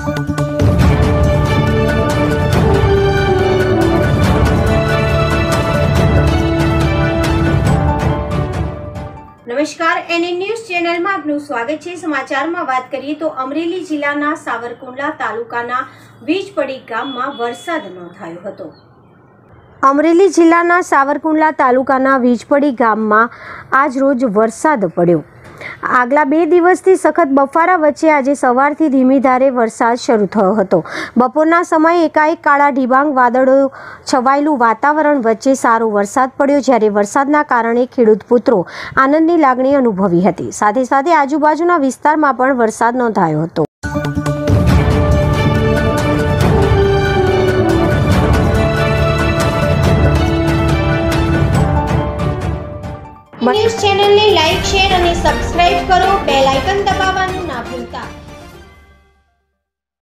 નમસ્કાર, NA news ચેનલમાં આપનું સ્વાગત છે। સમાચારમાં વાત કરીએ તો અમરેલી જિલ્લાના સાવરકુંડલા તાલુકાના વીજપડી ગામમાં વરસાદ નોંધાયો હતો। અમરેલી જિલ્લાના સાવરકુંડલા તાલુકાના વીજપડી ગામમાં આજ રોજ વરસાદ પડ્યો। આગલા 2 દિવસથી સખત બફારા વચ્ચે આજે સવારથી ધીમી ધારે વરસાદ શરૂ થયો હતો। બપોરના સમયે એકાએક કાળા ડિબાંગ વાદળો છવાયેલું વાતાવરણ વચ્ચે સારો વરસાદ પડ્યો, જ્યારે વરસાદના કારણે ખેડૂત પુત્રો આનંદની લાગણી અનુભવી હતી। સાથે સાથે આજુબાજુના વિસ્તારમાં પણ વરસાદ નોંધાયો હતો। ન્યૂઝ ચેનલને લાઈક, શેર અને સબસ્ક્રાઇબ કરો। બેલ આઇકન દબાવવાનું ના ભૂલતા।